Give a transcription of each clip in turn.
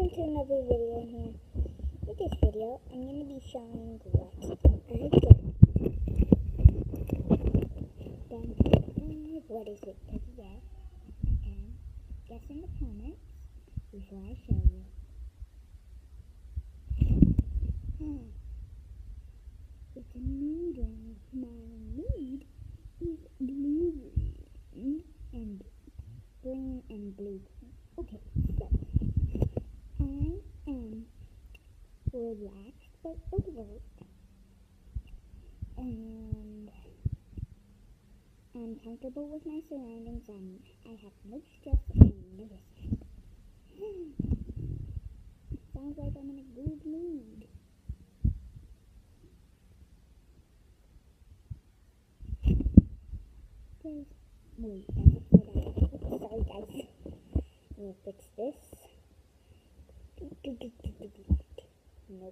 welcome to another video here. In this video, I'm going to be showing what I got. Then, what is it to get? And guess in the comments before I show you. It's a mood ring. My mood is blue-green and green and blue. Okay, so I am relaxed but alert, and I'm comfortable with my surroundings, and I have no stress and nervousness. Sounds like I'm in a good mood. Wait, sorry guys. I'm gonna fix this. Nope.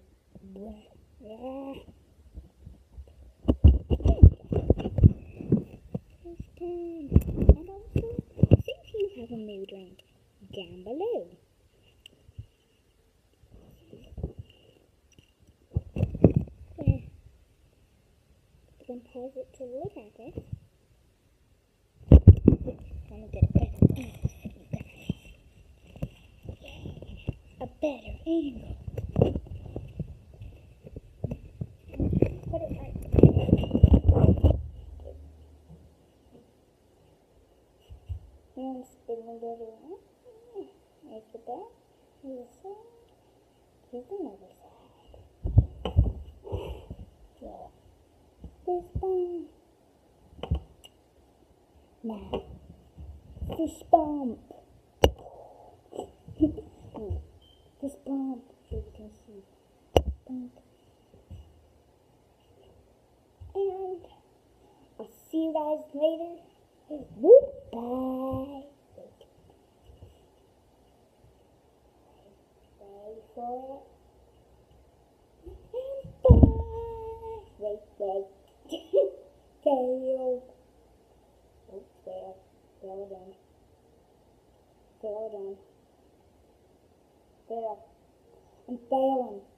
And also, see if you have a mood ring down below. You can pause it to look at it. Let me get a better angle. Put it right there. And spinning it around. There's the back. Here's the side. Here's another side. Yeah. Fist bump. Now, fist bump. Fist bump, so you can see. Bump. And I'll see you guys later. Goodbye. Wait for it. And bye. Wait. Fail. Oh, fail. Fail again. Fail again. Fail. I'm failing.